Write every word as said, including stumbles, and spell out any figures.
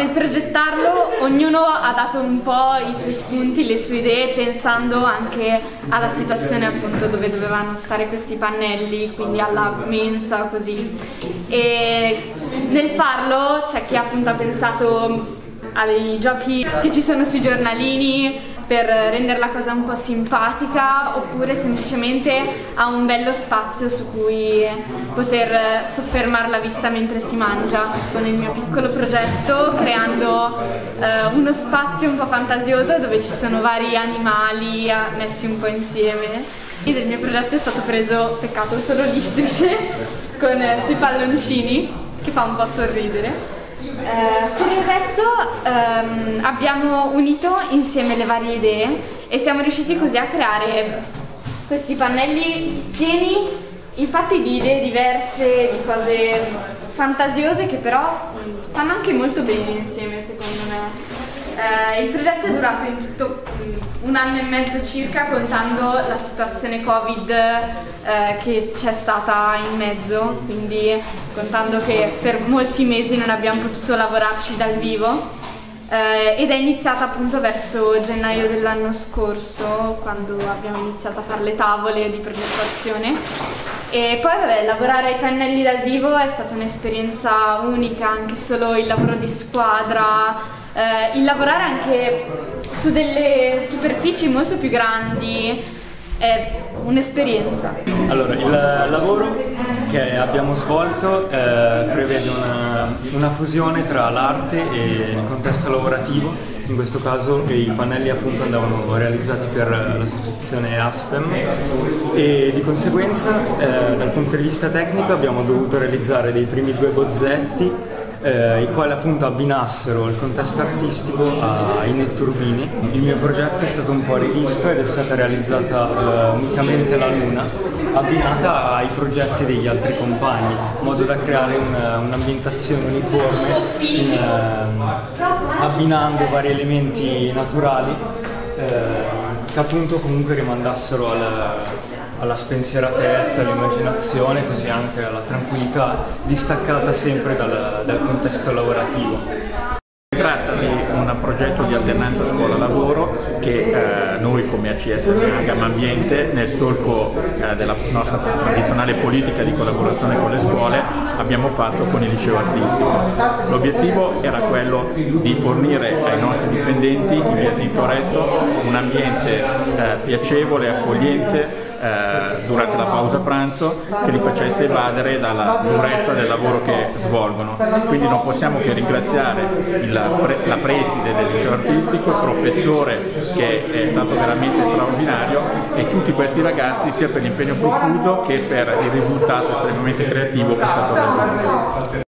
nel progettarlo ognuno ha dato un po' i suoi spunti, le sue idee, pensando anche alla situazione appunto dove dovevano stare questi pannelli, quindi alla mensa, così. E nel farlo c'è chi appunto ha pensato ai giochi che ci sono sui giornalini per rendere la cosa un po' simpatica, oppure semplicemente a un bello spazio su cui poter soffermare la vista mentre si mangia. Con il mio piccolo progetto, creando eh, uno spazio un po' fantasioso dove ci sono vari animali messi un po' insieme. E del mio progetto è stato preso, peccato, solo l'istrice con eh, sui palloncini, che fa un po' sorridere. Uh, per il resto um, abbiamo unito insieme le varie idee e siamo riusciti così a creare questi pannelli pieni infatti di idee diverse, di cose fantasiose che però um, stanno anche molto bene insieme, secondo me. Uh, il progetto è durato in tutto um, un anno e mezzo circa, contando la situazione Covid uh, che c'è stata in mezzo, quindi contando che per molti mesi non abbiamo potuto lavorarci dal vivo, uh, ed è iniziata appunto verso gennaio dell'anno scorso, quando abbiamo iniziato a fare le tavole di progettazione. E poi vabbè, lavorare ai pannelli dal vivo è stata un'esperienza unica, anche solo il lavoro di squadra, Uh, il lavorare anche su delle superfici molto più grandi è un'esperienza. Allora, il lavoro che abbiamo svolto eh, prevede una, una fusione tra l'arte e il contesto lavorativo. In questo caso i pannelli appunto andavano realizzati per l'associazione ASPEM e di conseguenza eh, dal punto di vista tecnico abbiamo dovuto realizzare dei primi due bozzetti Eh, i quali appunto abbinassero il contesto artistico ai netturbini. Il mio progetto è stato un po' rivisto ed è stata realizzata eh, unicamente la luna, abbinata ai progetti degli altri compagni, in modo da creare un'ambientazione uniforme, in, eh, abbinando vari elementi naturali eh, che appunto comunque rimandassero al alla spensieratezza, all'immaginazione, così anche alla tranquillità, distaccata sempre dal, dal contesto lavorativo. Si tratta di un progetto di alternanza scuola-lavoro che eh, noi come A C S Gamma Ambiente, nel solco eh, della nostra tradizionale politica di collaborazione con le scuole, abbiamo fatto con il liceo artistico. L'obiettivo era quello di fornire ai nostri dipendenti in via Tintoretto un ambiente eh, piacevole, accogliente, Eh, durante la pausa pranzo, che li facesse evadere dalla durezza del lavoro che svolgono. Quindi non possiamo che ringraziare il, la preside del liceo artistico, il professore che è stato veramente straordinario, e tutti questi ragazzi, sia per l'impegno profuso che per il risultato estremamente creativo che è stato raggiunto.